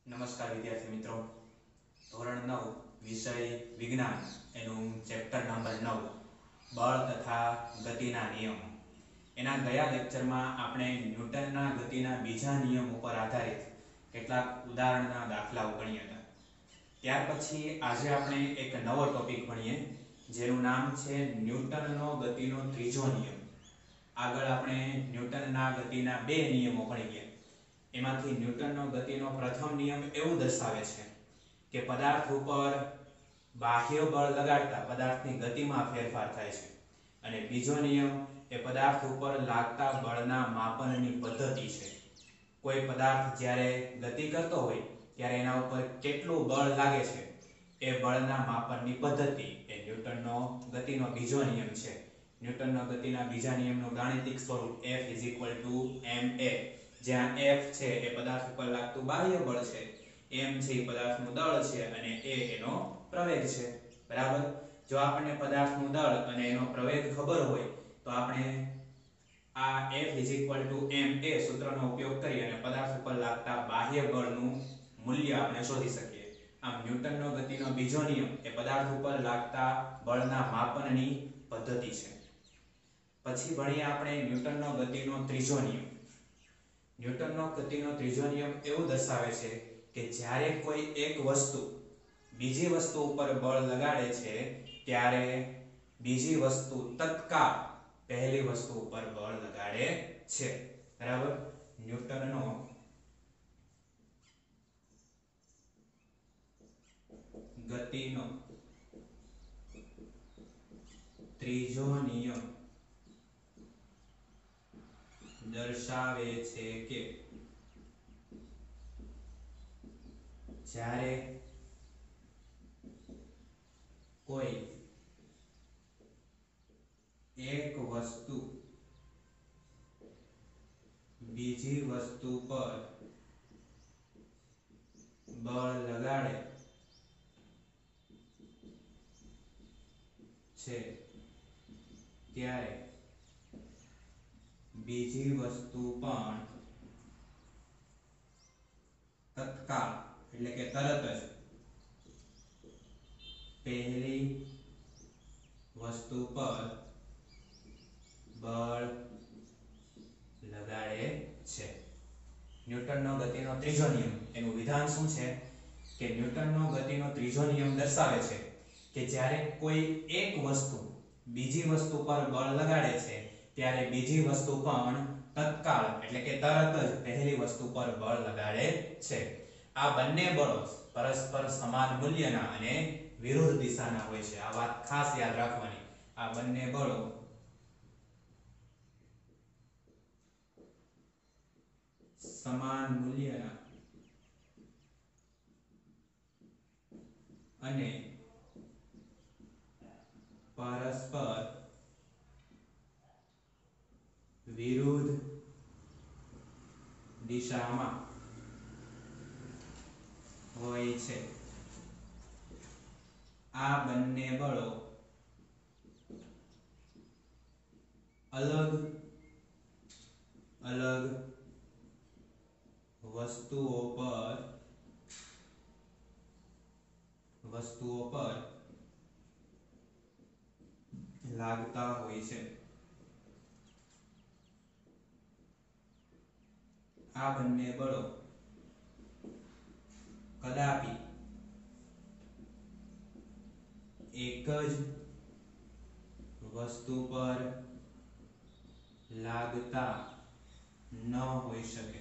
નમસ્કાર વિદ્યાર્થી મિત્રો, ધોરણ 9 વિષય વિજ્ઞાન એનું ચેપ્ટર નંબર 9 બળ તથા ગતિના નિયમો. એના ગયા લેક્ચરમાં આપણે ન્યૂટનના ગતિના બીજા નિયમ ઉપર આધારિત કેટલાક ઉદાહરણના દાખલાઓ ગણ્યા હતા. ત્યાર પછી આજે આપણે એક નવો ટોપિક ભણીએ જેનું નામ છે ન્યૂટનનો ગતિનો ત્રીજો નિયમ. આગળ આપણે ન્યૂટનના ગતિના બે નિયમો ભણી ગયા. એમાંથી ન્યૂટનનો ગતિનો પ્રથમ નિયમ એવું દર્શાવે છે કે પદાર્થ ઉપર બાહ્ય બળ લગાડતા પદાર્થની ગતિમાં ફેરફાર થાય છે, અને બીજો નિયમ એ પદાર્થ ઉપર લાગતા બળના માપનની પદ્ધતિ છે. કોઈ પદાર્થ જ્યારે ગતિ કરતો હોય ત્યારે એના ઉપર કેટલું બળ લાગે છે એ બળના માપનની પદ્ધતિ એ ન્યૂટનનો ગતિનો બીજો નિયમ છે. ન્યૂટનનો ગતિના બીજા નિયમનું ગાણિતિક સ્વરૂપ F=ma, જ્યાં F છે એ પદાર્થ ઉપર લાગતું બાહ્ય બળ છે, m છે એ પદાર્થનું દળ છે અને a એનો પ્રવેગ છે. બરાબર. જો આપણને પદાર્થનું દળ અને એનો પ્રવેગ ખબર હોય તો આપણે આ F=ma સૂત્રનો ઉપયોગ કરી અને પદાર્થ ઉપર લાગતા બાહ્ય બળનું મૂલ્ય આપણે શોધી શકીએ. આમ ન્યૂટનનો ગતિનો બીજો નિયમ એ પદાર્થ ઉપર લાગતા બળના માપનની પદ્ધતિ છે. પછી ભણીએ આપણે ન્યૂટનનો ગતિનો ત્રીજો નિયમ. ન્યૂટનનો ગતિનો ત્રીજો નિયમ એવું દર્શાવે છે કે જ્યારે કોઈ એક વસ્તુ બીજી વસ્તુ ઉપર બળ લગાડે છે ત્યારે બીજી વસ્તુ તત્કાળ પહેલી વસ્તુ ઉપર બળ લગાડે છે. બરાબર. ન્યૂટનનો ગતિનો ત્રીજો નિયમ દર્શાવે છે કે જ્યારે કોઈ એક વસ્તુ બીજી વસ્તુ પર બળ લગાડે છે ત્યારે બીજી વસ્તુ પણ તત્કાળ એટલે કે તરત જ પહેલી વસ્તુ પર બળ લગાડે છે. ન્યૂટનનો ગતિનો ત્રીજો નિયમ એનું વિધાન શું છે કે ન્યૂટનનો ગતિનો ત્રીજો નિયમ દર્શાવે છે કે જ્યારે કોઈ એક વસ્તુ બીજી વસ્તુ પર બળ લગાડે છે ત્યારે બીજી વસ્તુ પણ તત્કાળ એટલે કે તરત જ પહેલી વસ્તુ પર બળ લગાડે છે. આ બંને બળો પરસ્પર સમાન મૂલ્યના અને વિરુદ્ધ દિશાના હોય છે. આ વાત ખાસ યાદ રાખવાની. આ બંને બળો સમાન મૂલ્યના અને પરસ્પર વિરુદ્ધ દિશામાં હોય છે. આ બંને બળો અલગ અલગ વસ્તુઓ પર લાગતા હોય છે. આ બંને બળો કદાપી એક જ વસ્તુ પર લાગતા ન હોઈ શકે.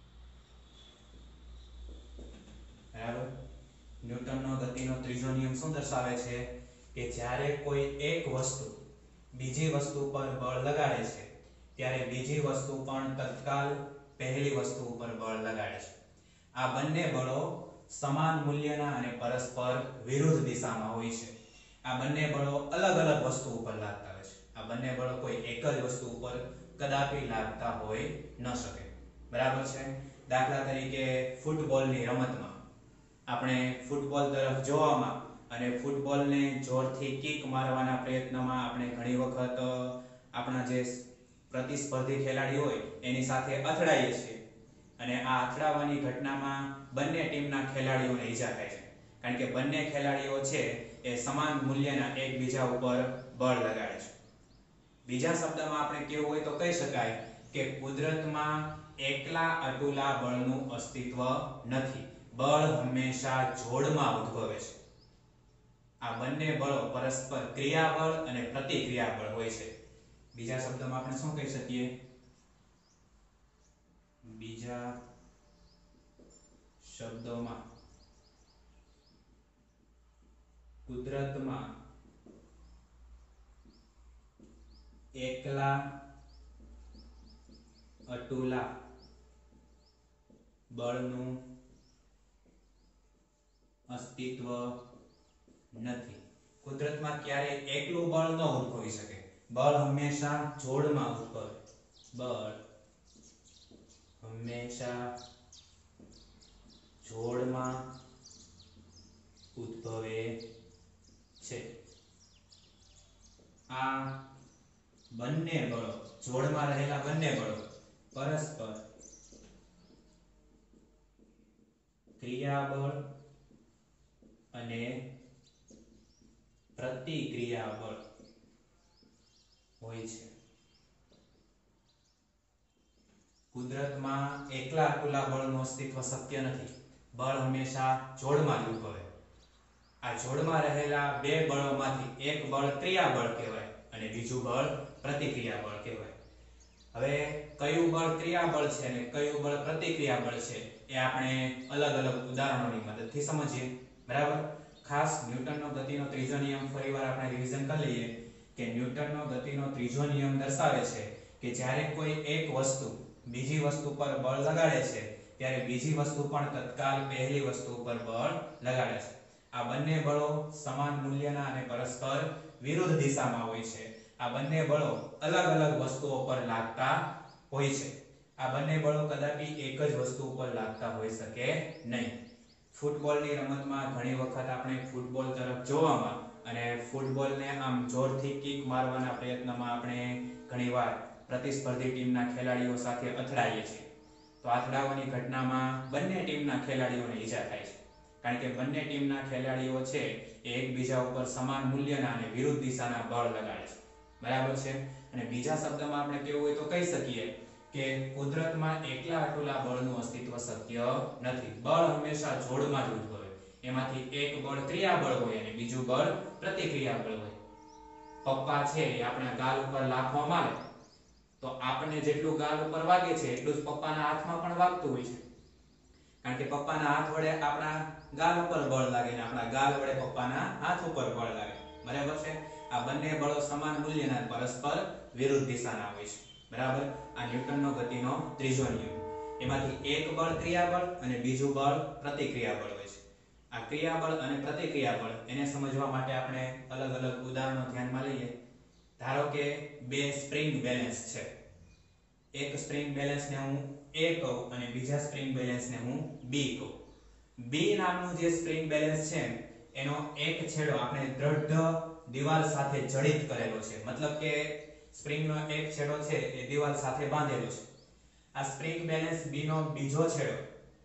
બરાબર. ન્યૂટનનો ગતિનો ત્રીજો નિયમ શું દર્શાવે છે કે જ્યારે કોઈ એક વસ્તુ બીજી વસ્તુ પર બળ લગાડે છે ત્યારે બીજી વસ્તુ પણ તત્કાળ પહેલી વસ્તુ ઉપર બળ લગાડે છે. આ બંને બળો સમાન મૂલ્યના અને પરસ્પર વિરુદ્ધ દિશામાં હોય છે. આ બંને બળો અલગ અલગ વસ્તુ ઉપર લાગતા હોય છે. આ બંને બળો કોઈ એક જ વસ્તુ ઉપર કદાપી લાગતા હોય ન શકે. બરાબર છે. દાખલા તરીકે ફૂટબોલની રમતમાં આપણે ફૂટબોલ તરફ જોવામાં અને ફૂટબોલને જોરથી કિક મારવાના પ્રયત્નમાં આપણે ઘણી વખત આપણા જે પ્રતિસ્પર્ધી ખેલાડી હોય એની સાથે અથડાઈએ છીએ અને આ અથડાવાની ઘટનામાં બંને ટીમના ખેલાડીઓને ઈજા થાય છે, કારણ કે બંને ખેલાડીઓ છે એ સમાન મૂલ્યના એકબીજા ઉપર બળ લગાડે છે. બીજા શબ્દમાં આપણે કેવું હોય તો કહી શકાય કે કુદરતમાં એકલા અતુલા બળનું અસ્તિત્વ નથી. બળ હંમેશા જોડમાં ઉદ્ભવે છે. આ બંને બળો પરસ્પર ક્રિયાબળ અને પ્રતિક્રિયાબળ હોય છે. બીજા શબ્દમાં આપણે શું કહી શકીએ? બીજા શબ્દોમાં કુદરતમાં એકલા અતુલા બળનું અસ્તિત્વ નથી. કુદરતમાં ક્યારેય એકલું બળ ન ઉદ્ભવી શકે. બળ હંમેશા જોડમાં ઉદ્ભવે. બળ હંમેશા જોડમાં ઉદ્ભવે છે. આ બંને બળો, જોડમાં રહેલા બંને બળો પરસ્પર ક્રિયાબળ અને પ્રતિક્રિયાબળ હોય છે. કુદરતમાં એકલા અતુલા બળનું અસ્તિત્વ શક્ય નથી. બળ હંમેશા જોડમાં જ ઉદ્ભવે. આ જોડમાં રહેલા બે બળોમાંથી એક બળ ક્રિયાબળ કહેવાય અને બીજું બળ પ્રતિક્રિયાબળ કહેવાય. હવે કયું બળ ક્રિયાબળ છે અને કયું બળ પ્રતિક્રિયાબળ છે એ આપણે અલગ અલગ ઉદાહરણોની મદદથી સમજીએ. બરાબર? ખાસ ન્યૂટનનો ગતિનો ત્રીજો નિયમ ફરીવાર આપણે રિવિઝન કરી લઈએ કે ન્યૂટનનો ગતિનો ત્રીજો નિયમ દર્શાવે છે કે જ્યારે કોઈ એક વસ્તુ બીજી વસ્તુ પર બળ લગાડે છે ત્યારે બીજી વસ્તુ પણ તત્કાલ પહેલી વસ્તુ પર બળ લગાડે છે. આ બંને બળો સમાન મૂલ્યના અને પરસ્પર વિરુદ્ધ દિશામાં હોય છે. આ બંને બળો અલગ અલગ વસ્તુઓ પર લાગતા હોય છે. આ બંને બળો કદાપી એક જ વસ્તુ ઉપર લાગતા હોઈ શકે નહીં. ફૂટબોલની રમતમાં ઘણી વખત આપણે ફૂટબોલ તરફ જોવામાં અને ફૂટબોલને આમ જોરથી કિક મારવાના પ્રયત્નમાં આપણે ઘણીવાર પ્રતિસ્પર્ધી ટીમના ખેલાડીઓ સાથે અથડાઈએ છીએ. તો અથડાવાની ઘટનામાં બંને ટીમના ખેલાડીઓને ઈજા થાય છે, કારણ કે બંને ટીમના ખેલાડીઓ છે એ એકબીજા ઉપર સમાન મૂલ્યના અને વિરુદ્ધ દિશાના બળ લગાડે છે. બરાબર છે? અને બીજા શબ્દમાં આપણે કેવું હોય તો કહી શકીએ કે કુદરતમાં એકલા અતુલા બળનું અસ્તિત્વ શક્ય નથી. બળ હંમેશા જોડમાં જ ઉદ્ભવે. એમાંથી એક બળ ક્રિયાબળ હોય અને બીજું બળ પ્રતિક્રિયાબળ હોય. પપ્પા છે એ આપણા ગાલ ઉપર લાફો મારે તો આપણને જેટલું ગાલ ઉપર વાગે છે એટલું જ પપ્પાના હાથમાં પણ વાગતું હોય છે, કારણ કે પપ્પાના હાથ વડે આપણા ગાલ ઉપર બળ લાગે અને આપણા ગાલ વડે પપ્પાના હાથ ઉપર બળ લાગે. બરાબર છે? આ બંને બળો સમાન મૂલ્યના પરસ્પર વિરુદ્ધ દિશાના હોય છે. બરાબર? આ ન્યૂટનનો ગતિનો ત્રીજો નિયમ. એમાંથી એક બળ ક્રિયાબળ અને બીજું બળ પ્રતિક્રિયાબળ હોય છે. આ ક્રિયાબળ અને પ્રતિક્રિયાબળ એને સમજવા માટે આપણે અલગ અલગ ઉદાહરણો ધ્યાનમાં લઈએ. ધારો કે બે સ્પ્રિંગ બેલેન્સ છે. એક સ્પ્રિંગ બેલેન્સને હું A કહું અને બીજા સ્પ્રિંગ બેલેન્સને હું B કહું. B નામનું જે સ્પ્રિંગ બેલેન્સ છે એનો એક છેડો આપણે દ્રઢ દિવાલ સાથે જડિત કરેલો છે. મતલબ કે સ્પ્રિંગનો એક છેડો છે એ દિવાલ સાથે બાંધેલો છે. આ સ્પ્રિંગ બેલેન્સ B નો બીજો છેડો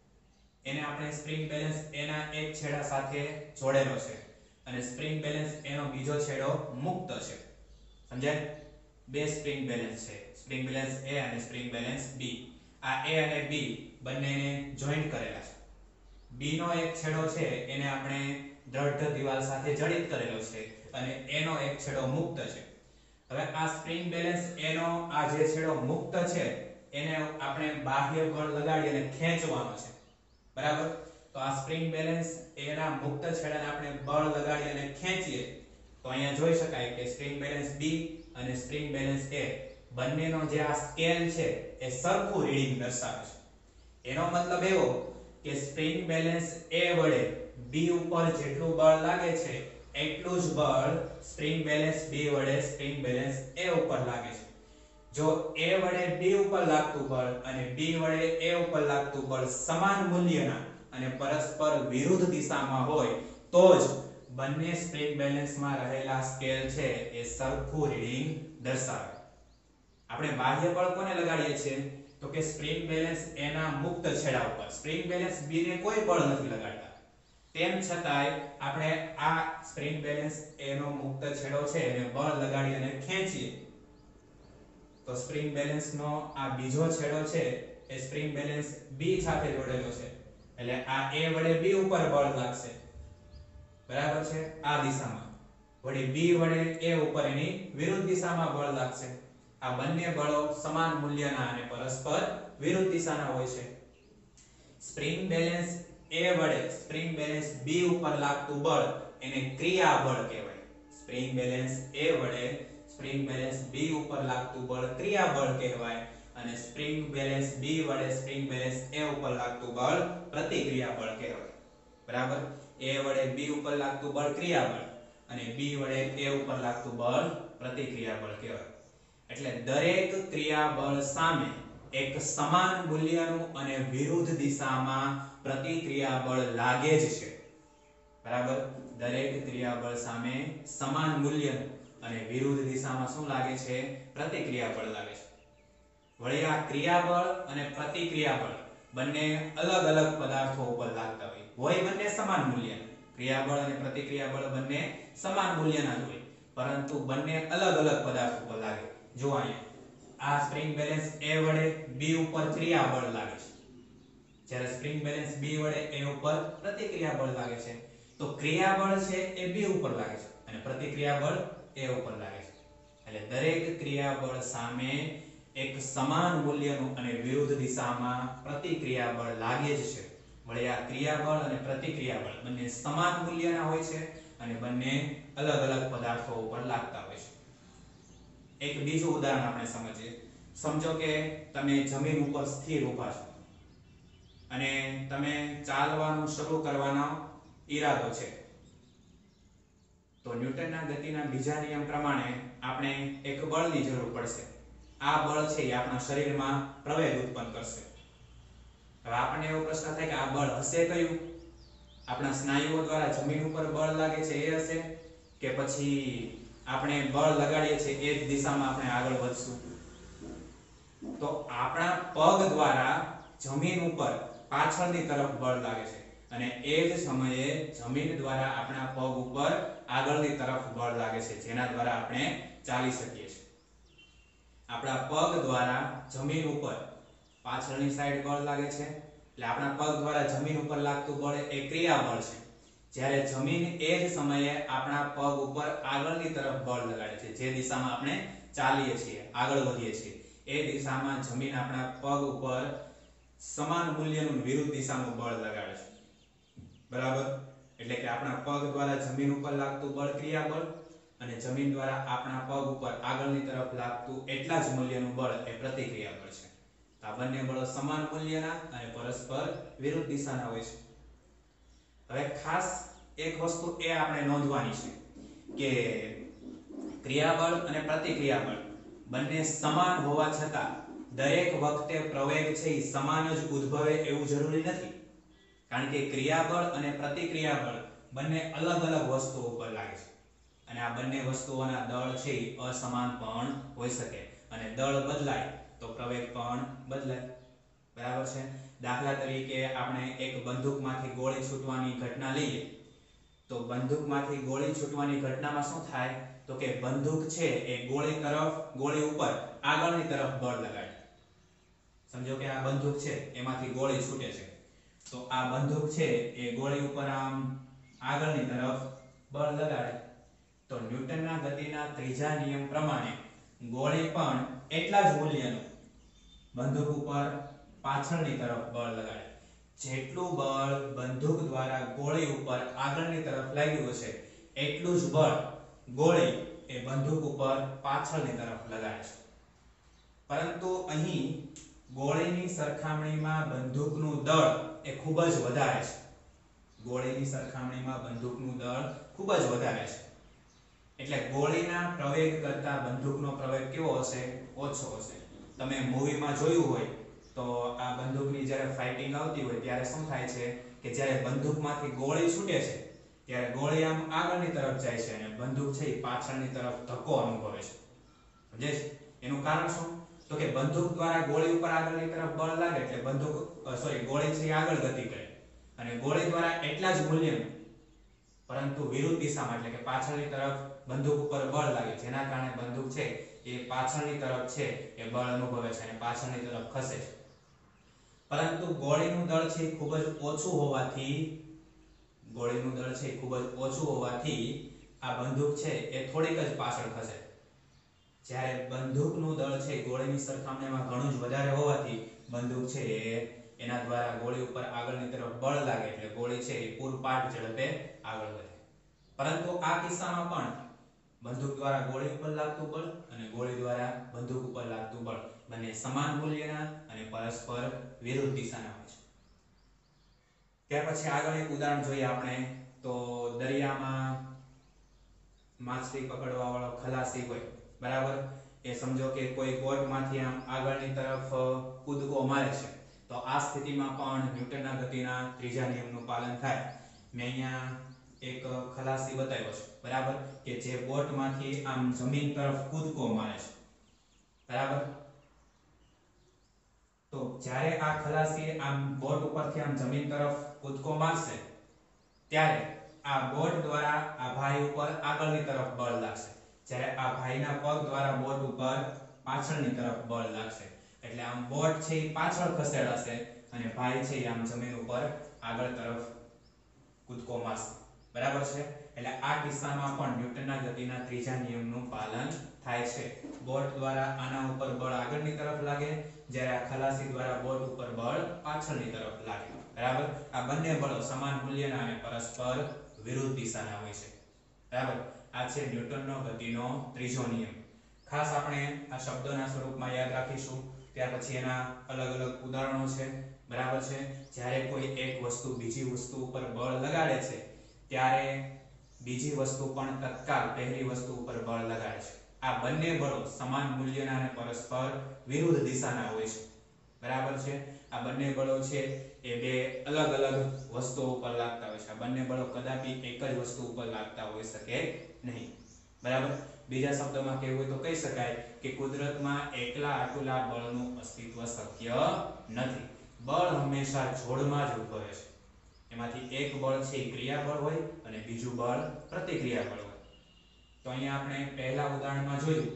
એને આપણે સ્પ્રિંગ બેલેન્સ A ના એક છેડા સાથે જોડેલો છે અને સ્પ્રિંગ બેલેન્સ A નો બીજો છેડો મુક્ત છે. સમજાય? બે સ્પ્રિંગ બેલેન્સ છે, સ્પ્રિંગ બેલેન્સ A અને સ્પ્રિંગ બેલેન્સ B. આ A અને B બંનેને જોઈન્ટ કરેલા છે. B નો એક છેડો છે એને આપણે દ્રઢ દિવાલ સાથે જડિત કરેલો છે અને A નો એક છેડો મુક્ત છે. હવે આ સ્પ્રિંગ બેલેન્સ A નો આ જે છેડો મુક્ત છે એને આપણે બાહ્ય બળ લગાડી અને ખેંચવાનો છે. બરાબર? તો આ સ્પ્રિંગ બેલેન્સ A ના મુક્ત છેડાને આપણે બળ લગાડી અને ખેંચીએ તો અહીંયા જોઈ શકાય કે સ્પ્રિંગ બેલેન્સ B અને સ્પ્રિંગ બેલેન્સ A બંનેનો જે આ સ્કેલ છે એ સરખું રીડિંગ દર્શાવે છે. એનો મતલબ એવો કે સ્પ્રિંગ બેલેન્સ A વડે B ઉપર જેટલું બળ લાગે છે એટલું જ બળ સ્પ્રિંગ બેલેન્સ B વડે સ્પ્રિંગ બેલેન્સ A ઉપર લાગે છે. જો A વડે B ઉપર લાગતું બળ અને B વડે A ઉપર લાગતું બળ સમાન મૂલ્યના અને પરસ્પર વિરુદ્ધ દિશામાં હોય તો જ બંને સ્પ્રિંગ બેલેન્સમાં રહેલા સ્કેલ છે એ સરખું રીડિંગ દર્શાવે. આપણે બાહ્ય બળ કોને લગાડીએ છીએ? તો કે સ્પ્રિંગ બેલેન્સ A ના મુક્ત છેડા ઉપર સ્પ્રિંગ બેલેન્સ B ને કોઈ બળ નથી લગાડતા, તેમ છતાંય આપણે આ સ્પ્રિંગ બેલેન્સ A નો મુક્ત છેડો છે એને બળ લગાડી અને ખેંચીએ તો સ્પ્રિંગ બેલેન્સ નો આ બીજો છેડો છે એ સ્પ્રિંગ બેલેન્સ B સાથે જોડેલો છે, એટલે આ A વડે B ઉપર બળ લાગશે, બરાબર છે, આ દિશામાં, વળી B વડે A ઉપર એની વિરુદ્ધ દિશામાં બળ લાગશે। આ બંને બળો સમાન મૂલ્યના અને પરસ્પર વિરુદ્ધ દિશાના હોય છે। સ્પ્રિંગ બેલેન્સ A વડે સ્પ્રિંગ બેલેન્સ B ઉપર લાગતું બળ એને ક્રિયા બળ કહેવાય। સ્પ્રિંગ બેલેન્સ A વડે સ્પ્રિંગ બેલેન્સ B ઉપર લાગતું બળ ક્રિયા બળ કહેવાય અને સ્પ્રિંગ બેલેન્સ B વડે સ્પ્રિંગ બેલેન્સ A ઉપર લાગતું બળ પ્રતિક્રિયા બળ કહેવાય, બરાબર। A વડે B ઉપર લાગતું બળ ક્રિયા બળ અને B વડે A ઉપર લાગતું બળ પ્રતિક્રિયા બળ કહેવાય। એટલે દરેક ક્રિયાબળ સામે એક સમાન મૂલ્યનું અને વિરુદ્ધ દિશામાં પ્રતિક્રિયાબળ લાગે જ છે, બરાબર। દરેક ક્રિયાબળ સામે સમાન મૂલ્યનું અને વિરુદ્ધ દિશામાં શું લાગે છે? પ્રતિક્રિયાબળ લાગે છે। વળી આ ક્રિયાબળ અને પ્રતિક્રિયાબળ બંને અલગ અલગ પદાર્થો ઉપર લાગતા હોય બંને સમાન મૂલ્યના, ક્રિયાબળ અને પ્રતિક્રિયાબળ બંને સમાન મૂલ્યના જ હોય, પરંતુ બંને અલગ અલગ પદાર્થ ઉપર લાગે। જો અહીંયા આ સ્પ્રિંગ બેલેન્સ A વડે B ઉપર ક્રિયાબળ લાગે છે, જ્યારે સ્પ્રિંગ બેલેન્સ B વડે A ઉપર પ્રતિક્રિયાબળ લાગે છે, તો ક્રિયાબળ છે એ B ઉપર લાગે છે અને પ્રતિક્રિયાબળ A ઉપર લાગે છે। એટલે દરેક ક્રિયાબળ સામે એક સમાન મૂલ્યનું અને વિરુદ્ધ દિશામાં પ્રતિક્રિયાબળ લાગે જ છે। વળી આ ક્રિયાબળ અને પ્રતિક્રિયાબળ બંને સમાન મૂલ્યના હોય છે અને બંને અલગ અલગ પદાર્થો ઉપર લાગતા હોય છે। એક બીજું ઉદાહરણ આપણે સમજીએ। સમજો કે તમે જમીન ઉપર સ્થિર ઊભા છો અને તમે ચાલવાનું શરૂ કરવાનો ઈરાદો છે, તો ન્યૂટનના ગતિના બીજા નિયમ પ્રમાણે આપણે એક બળની જરૂર પડશે। આ બળ છે એ આપણા શરીરમાં પ્રવેગ ઉત્પન્ન કરશે। હવે આપણને એવો પ્રશ્ન થાય કે આ બળ હશે કયું? આપણા સ્નાયુઓ દ્વારા જમીન ઉપર બળ લાગે છે એ હશે કે પછી આપણે બળ લગાડીએ છીએ એ જ દિશામાં આપણે આગળ વધશું? તો આપણા પગ દ્વારા જમીન ઉપર પાછળની તરફ બળ લાગે છે અને એ જ સમયે જમીન દ્વારા આપણા પગ ઉપર આગળની તરફ બળ લાગે છે, જેના દ્વારા આપણે ચાલી શકીએ છીએ। આપણા પગ દ્વારા જમીન ઉપર પાછળની સાઈડ બળ લાગે છે, એટલે આપણા પગ દ્વારા જમીન ઉપર લાગતું બળ એ ક્રિયાબળ છે, જ્યારે જમીન એ જ સમયે આપણા પગ ઉપર આગળની તરફ બળ લગાડે છે, જે દિશામાં આપણે ચાલીએ છીએ, આગળ વધીએ છીએ, એ દિશામાં જમીન આપણા પગ ઉપર સમાન મૂલ્યનું વિરુદ્ધ દિશાનું બળ લગાડે છે, બરાબર। એટલે કે આપણા પગ દ્વારા જમીન ઉપર લાગતું બળ ક્રિયાબળ અને જમીન દ્વારા આપણા પગ ઉપર આગળની તરફ લાગતું એટલા જ મૂલ્યનું બળ એ પ્રતિક્રિયાબળ છે। આ બંને બળો સમાન મૂલ્યના અને પરસ્પર વિરુદ્ધ દિશાના હોય છે। હવે ખાસ એક વસ્તુ એ આપણે નોંધવાની છે કે ક્રિયાબળ અને પ્રતિક્રિયાબળ બંને સમાન હોવા છતાં દરેક વખતે પ્રવેગ છે એ સમાન જ ઉદ્ભવે એવું જરૂરી નથી, કારણ કે ક્રિયાબળ અને પ્રતિક્રિયાબળ બંને અલગ અલગ વસ્તુઓ ઉપર લાગે છે અને આ બંને વસ્તુઓના દળ છે એ અસમાન પણ હોઈ શકે અને દળ બદલાય તો પ્રવેગ પણ બદલાય, બરાબર છે। દાખલા તરીકે આપણે એક બંદૂકમાંથી ગોળી છૂટવાની ઘટના લઈએ તો બંદૂકમાંથી ગોળી છૂટવાની ઘટનામાં શું થાય તો કે બંદૂક છે એ ગોળી ઉપર આગળની તરફ બળ લગાડે। સમજો કે આ બંદૂક છે એમાંથી ગોળી છૂટે છે, તો આ બંદૂક છે એ ગોળી ઉપર આમ આગળની તરફ બળ લગાડે તો ન્યૂટનના ગતિના ત્રીજા નિયમ પ્રમાણે ગોળી પણ એટલા જ મૂલ્યનું બંદૂક ઉપર પાછળની તરફ બળ લગાડે। જેટલું બળ બંદૂક દ્વારા ગોળી ઉપર આગળની તરફ લાગ્યું હશે એટલું જ બળ ગોળી એ બંદૂક ઉપર પાછળની તરફ લગાડે છે, પરંતુ અહીં ગોળીની સરખામણીમાં બંદૂકનું દળ એ ખૂબ જ વધારે છે। ગોળીની સરખામણીમાં બંદૂકનું દળ ખૂબ જ વધારે છે, એટલે ગોળીના પ્રવેગ કરતા બંદૂકનો પ્રવેગ કેવો હશે? ઓછો હશે। તમે મૂવીમાં જોયું હોય તો આ બંદૂકની જ્યારે ફાઇટિંગ આવતી હોય ત્યારે શું થાય છે કે જ્યારે બંદૂકમાંથી ગોળી છૂટે છે ત્યારે ગોળી આમ આગળની તરફ જાય છે અને બંદૂક છે એ પાછળની તરફ ધક્કો અનુભવે છે, સમજે છે? એનું કારણ શું? તો કે બંદૂક દ્વારા ગોળી ઉપર આગળની તરફ બળ લાગે એટલે ગોળી છે આગળ ગતિ કરે અને ગોળી દ્વારા એટલા જ મૂલ્યનું પરંતુ વિરુદ્ધ દિશામાં એટલે કે પાછળની તરફ બંદૂક ઉપર બળ લાગે જેના કારણે બંદૂક છે એ પાછળની તરફ છે એ બળ અનુભવે છે અને પાછળની તરફ ખસે છે પરંતુ ગોળીનું દળ છે ખૂબ જ ઓછું હોવાથી આ બંદૂક છે એ થોડીક જ પાછળ ખસે જ્યારે બંદૂકનું દળ છે ગોળીની સરખામણીમાં ઘણું જ વધારે હોવાથી બંદૂક છે એના દ્વારા ગોળી ઉપર આગળની તરફ બળ લાગે એટલે ગોળી છે એ પૂરપાટ ઝડપે આગળ વધે પરંતુ આ કિસ્સામાં પણ બંદૂક દ્વારા ગોળી ઉપર લાગતું બળ અને ગોળી દ્વારા બંદૂક ઉપર લાગતું બળ બંને સમાન મૂલ્યના અને પરસ્પર વિરુદ્ધ દિશાના હોય છે ત્યાર પછી આગળ એક ઉદાહરણ જોઈએ આપણે તો દરિયામાં માછલી પકડવા વાળો ખલાસી હોય બરાબર એ સમજો કે કોઈ બોટમાંથી આમ આગળની તરફ કૂદકો મારે છે તો આ સ્થિતિમાં પણ ન્યૂટનના ગતિના ત્રીજા નિયમનું પાલન થાય મેં અહીંયા એક ખલાસી બતાવ્યો છે બરાબર કે જે બોટમાંથી આમ જમીન તરફ કૂદકો મારે છે બરાબર તો જ્યારે આ ખલાસી આમ બોટ ઉપરથી આમ જમીન તરફ કૂદકો મારશે ત્યારે આ બોટ દ્વારા આ ભાઈ ઉપર આગળની તરફ બળ લાગશે જ્યારે આ ભાઈના પગ દ્વારા બોટ ઉપર પાછળની તરફ બળ લાગશે એટલે આમ બોટ છે એ પાછળ ખસેડાશે અને ભાઈ છે આમ જમીન ઉપર આગળ તરફ કૂદકો મારશે બરાબર છે એટલે આ કિસ્સામાં પણ ન્યૂટનના ગતિના ત્રીજા નિયમનું પાલન થાય છે બોટ દ્વારા આના ઉપર બળ આગળની તરફ લાગે જ્યારે આ ખલાસી દ્વારા બોટ ઉપર બળ પાછળની તરફ લાગે બરાબર આ બંને બળો સમાન મૂલ્યના અને પરસ્પર વિરુદ્ધ દિશાના હોય છે બરાબર આ છે ન્યૂટનનો ગતિનો ત્રીજો નિયમ ખાસ આપણે આ શબ્દોના સ્વરૂપમાં યાદ રાખીશું ત્યાર પછી એના અલગ અલગ ઉદાહરણો છે બરાબર છે જ્યારે કોઈ એક વસ્તુ બીજી વસ્તુ ઉપર બળ લગાડે છે ત્યારે બીજી વસ્તુ પણ તત્કાલ પહેલી વસ્તુ ઉપર બળ લગાડે છે આ બંને બળો સમાન મૂલ્યના અને પરસ્પર વિરુદ્ધ દિશાના હોય છે બરાબર છે આ બંને બળો છે એ બે અલગ અલગ વસ્તુઓ ઉપર લાગતા હોય છે આ બંને બળો કદાપી એક જ વસ્તુ ઉપર લાગતા હોઈ શકે નહીં બરાબર બીજા શબ્દોમાં કહેવું હોય તો કહી શકાય કે કુદરતમાં એકલા આટલા બળનું અસ્તિત્વ શક્ય નથી બળ હંમેશા જોડમાં જ ઉદ્ભવે છે એમાંથી એક બળ છે ક્રિયાબળ હોય અને બીજું બળ પ્રતિક્રિયા બળ હોય તો અહીંયા આપણે પહેલા ઉદાહરણમાં જોયું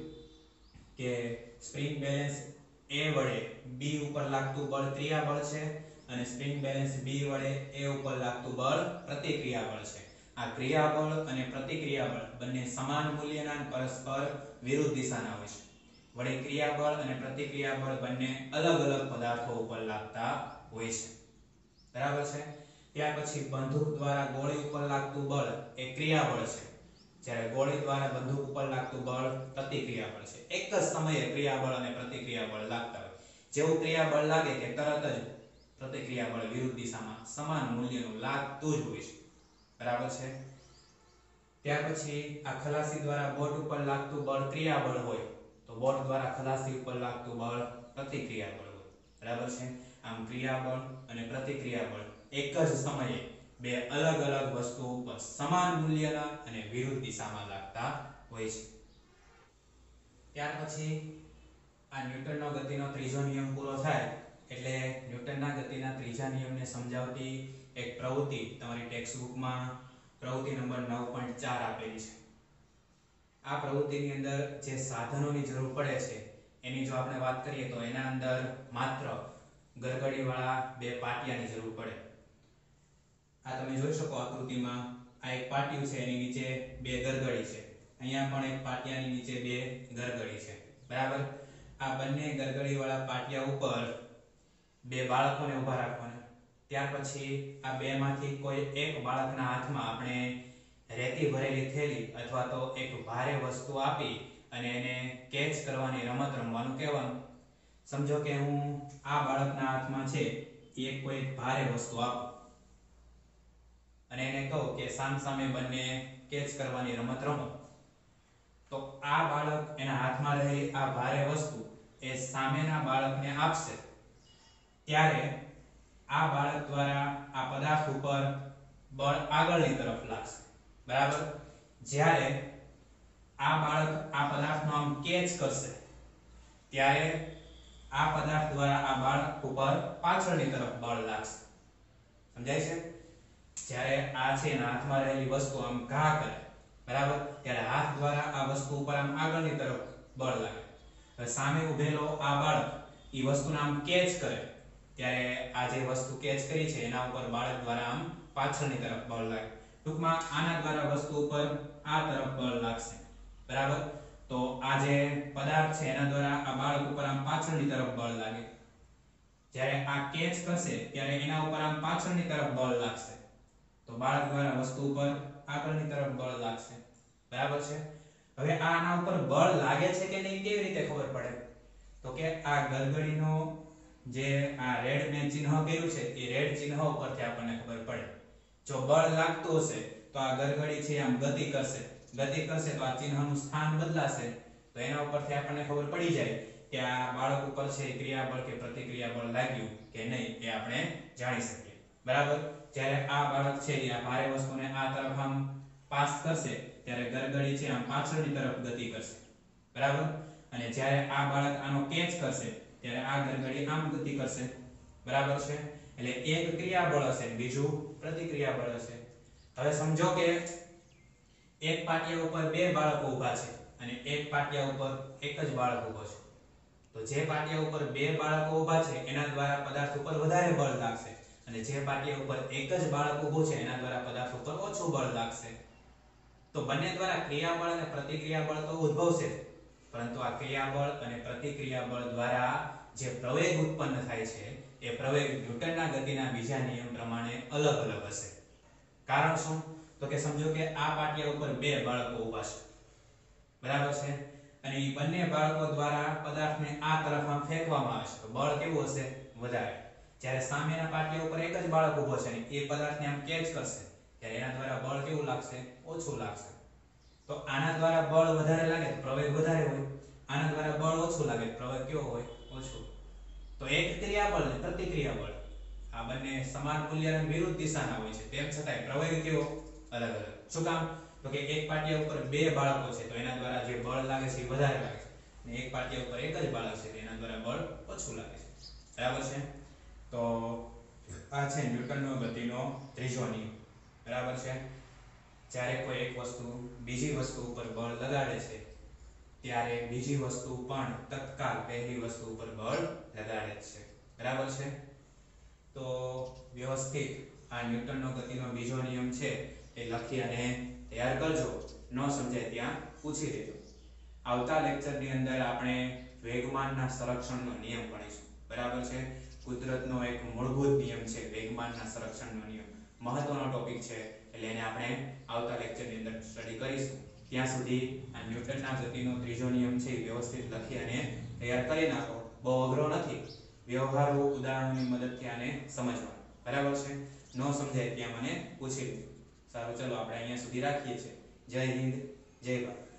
કે સ્પ્રિંગ બેલેન્સ A વડે B ઉપર લાગતું બળ ક્રિયાબળ છે અને સ્પ્રિંગ બેલેન્સ B વડે A ઉપર લાગતું બળ પ્રતિક્રિયાબળ છે આ ક્રિયાબળ અને પ્રતિક્રિયાબળ બંને સમાન મૂલ્યના અને પરસ્પર વિરુદ્ધ દિશાના હોય છે વડે ક્રિયાબળ અને પ્રતિક્રિયાબળ બંને અલગ અલગ પદાર્થો ઉપર લાગતા હોય છે બરાબર છે ત્યાર પછી બંદૂક દ્વારા ગોળી ઉપર લાગતું બળ એ ક્રિયાબળ છે જ્યારે ગોળી દ્વારા બંદૂક ઉપર લાગતું બળ પ્રતિક્રિયાબળ છે એક જ સમયે ક્રિયાબળ અને પ્રતિક્રિયાબળ લાગતા હોય જેવું ક્રિયાબળ લાગે કે તરત જ પ્રતિક્રિયાબળ વિરુદ્ધ દિશામાં સમાન મૂલ્યનું લાગતું જ હોય છે બરાબર છે ત્યાર પછી આ ખલાસી દ્વારા બોટ ઉપર લાગતું બળ ક્રિયાબળ હોય તો બોટ દ્વારા ખલાસી ઉપર લાગતું બળ પ્રતિક્રિયાબળ હોય બરાબર છે આમ ક્રિયાબળ અને પ્રતિક્રિયાબળ એક જ સમયે બે અલગ અલગ વસ્તુઓ ઉપર સમાન મૂલ્યના અને વિરુદ્ધ દિશામાં લાગતા હોય છે ત્યાર પછી આ ન્યૂટનનો ગતિનો ત્રીજો નિયમ પૂરો થાય એટલે ન્યૂટનના ગતિના ત્રીજા નિયમને સમજાવતી એક પ્રવૃત્તિ તમારી ટેક્સ્ટ બુકમાં પ્રવૃત્તિ નંબર 9.4 આપેલી છે આ પ્રવૃત્તિની અંદર જે સાધનોની જરૂર પડે છે એની જો આપણે વાત કરીએ તો એના અંદર માત્ર ગરગડીવાળા બે પાટિયાની જરૂર પડે આ તમે જોઈ શકો આકૃતિમાં આ એક પાટિયું છે એની નીચે બે ગરગડી છે અહીંયા પણ એક પાટિયાની નીચે બે ગરગડી છે બરાબર આ બંને ગરગડીવાળા પાટિયા ઉપર બે બાળકોને ઊભા રાખવાના ત્યાર પછી આ બેમાંથી કોઈ એક બાળકના હાથમાં આપણે રેતી ભરેલી થેલી અથવા તો એક ભારે વસ્તુ આપી અને એને કેચ કરવાની રમત રમવાનું કહેવાનું સમજો કે હું આ બાળકના હાથમાં છે એક કોઈ ભારે વસ્તુ આપું અને એને કહું કે સામસામે બંને કેચ કરવાની રમત રમો તો આ બાળક એના હાથમાં રહેલી આ ભારે વસ્તુ એ સામેના બાળકને આપશે ત્યારે આ બાળક દ્વારા આ પદાર્થ ઉપર બળ આગળની તરફ લાગશે બરાબર જ્યારે આ બાળક આ પદાર્થનો આમ કેચ કરશે ત્યારે આ પદાર્થ દ્વારા આ બાળક ઉપર પાછળની તરફ બળ લાગશે. સમજાય છે? જ્યારે આ છે એના હાથમાં રહેલી વસ્તુ આમ ઘા કરે, બરાબર, ત્યારે હાથ દ્વારા આ વસ્તુ ઉપર આમ આગળની તરફ બળ લાગે. હવે સામે ઉભેલો આ બાળક ઈ વસ્તુને આમ કેચ કરે, ત્યારે આ જે વસ્તુ કેચ કરી છે એના ઉપર બાળક દ્વારા આમ પાછળની તરફ બળ લાગે. ટૂંકમાં આના દ્વારા વસ્તુ ઉપર આ તરફ બળ લાગશે, બરાબર. તો આ જે પદાર્થ છે એના દ્વારા આ બાળક ઉપર આમ પાછળની તરફ બળ લાગે. જ્યારે આ કેચ કરશે ત્યારે એના ઉપર આમ પાછળની તરફ બળ લાગશે, તો બાળક દ્વારા વસ્તુ ઉપર આગળની તરફ બળ લાગશે, બરાબર છે. હવે આના ઉપર બળ લાગે છે કે નહીં કેવી રીતે ખબર પડે? તો કે આ ગરગડીનો જે આ રેડ મેં ચિહ્ન કર્યું છે એ રેડ ચિહ્ન ઉપરથી આપણને ખબર પડે. જો બળ લાગતું હશે તો આ ગરગડી છે આમ ગતિ કરશે તો આ ચિહ્નનું સ્થાન બદલાશે, તો એના ઉપરથી આપણને ખબર પડી જાય કે આ બાળક ઉપર છે ક્રિયાબળ કે પ્રતિક્રિયાબળ લાગ્યું કે નહીં એ આપણે જાણી શકીએ, બરાબર. જ્યારે આ બાળક છે એ આ ભારે વસ્તુને આ તરફ આમ પાસ કરશે ત્યારે ગરગડી છે આમ પાછળની તરફ ગતિ કરશે, બરાબર. અને જ્યારે આ બાળક આનો કેચ કરશે ત્યારે આ ગરગડી આમ ગતિ કરશે, બરાબર છે. એટલે એક ક્રિયાબળ હશે બીજું પ્રતિક્રિયાબળ હશે. હવે સમજો કે એક પાટિયા ઉપર બે બાળકો ઊભા છે અને એક પાટિયા ઉપર એક જ બાળક ઊભો છે. તો જે પાટિયા ઉપર બે બાળકો ઊભા છે એના દ્વારા પદાર્થ ઉપર વધારે બળ લાગશે અને જે પાટિયા ઉપર એક જ બાળક ઊભું છે એના દ્વારા પદાર્થ ઉપર ઓછું બળ લાગશે. તો બંને દ્વારા ક્રિયાબળ અને પ્રતિક્રિયાબળ તો ઉદ્ભવશે, પરંતુ આ ક્રિયાબળ અને પ્રતિક્રિયાબળ દ્વારા જે પ્રવેગ ઉત્પન્ન થાય છે એ પ્રવેગ ન્યૂટનના ગતિના બીજા નિયમ પ્રમાણે અલગ અલગ હશે. કારણ શું? તો કે સમજો કે આ પાટિયા ઉપર બે બાળકો ઊભા છે, બરાબર છે, અને એ બંને બાળકો દ્વારા પદાર્થને આ તરફ આમ ફેંકવામાં આવે છે, તો બળ કેવું હશે? વધારે. જ્યારે સામેના પાટિયા ઉપર એક જ બાળક ઊભો છે અને એ પદાર્થને આમ કેચ કરશે ત્યારે એના દ્વારા બળ કેવું લાગશે? ઓછું લાગશે. તો આના દ્વારા બળ વધારે લાગે તો પ્રવેગ વધારે હોય, આના દ્વારા બળ ઓછું લાગે તો પ્રવેગ કેવો હોય? ઓછું. તો એક ક્રિયાબળ અને પ્રતિક્રિયાબળ આ બંને સમાન મૂલ્ય અને વિરુદ્ધ દિશાના હોય છે, તેમ છતાંય પ્રવેગ કેવો? અલગ અલગ. શું કામ? તો કે એક પાટિયા ઉપર બે બાળકો છે તો એના દ્વારા જે બળ લાગે છે એ વધારે લાગે છે, અને એક પાટિયા ઉપર એક જ બાળક છે તો એના દ્વારા બળ ઓછું લાગે છે, બરાબર છે. તો આ છે ન્યૂટનનો ગતિનો ત્રીજો નિયમ, બરાબર છે. જ્યારે કોઈ એક વસ્તુ બીજી વસ્તુ ઉપર બળ લગાડે છે ત્યારે બીજી વસ્તુ પણ તત્કાલ પહેલી વસ્તુ ઉપર બળ લગાડે છે, બરાબર છે. તો વ્યવસ્થિત આ ન્યૂટનનો ગતિનો બીજો નિયમ છે એ લખી અને તૈયાર કરજો. ન સમજાય ત્યાં પૂછી લેજો. આવતા લેક્ચરની અંદર આપણે વેગમાનના સંરક્ષણનો નિયમ ભણીશું, બરાબર છે. કુદરતનો એક મૂળભૂત નિયમ છે વેગમાનના સંરક્ષણનો નિયમ, મહત્વનો ટોપિક છે એટલે એને આપણે આવતા લેક્ચરની અંદર સ્ટડી કરીશું. ત્યાં સુધી આ ન્યૂટનના ગતિનો ત્રીજો નિયમ છે એ વ્યવસ્થિત લખી અને તૈયાર કરી નાખો. બહુ અઘરો નથી, વ્યવહારુ ઉદાહરણોની મદદથી આને સમજવા, બરાબર છે. ન સમજાય ત્યાં મને પૂછી લેજો. સારું, ચલો આપણે અહીંયા સુધી રાખીએ છીએ. જય હિન્દ, જય ભારત.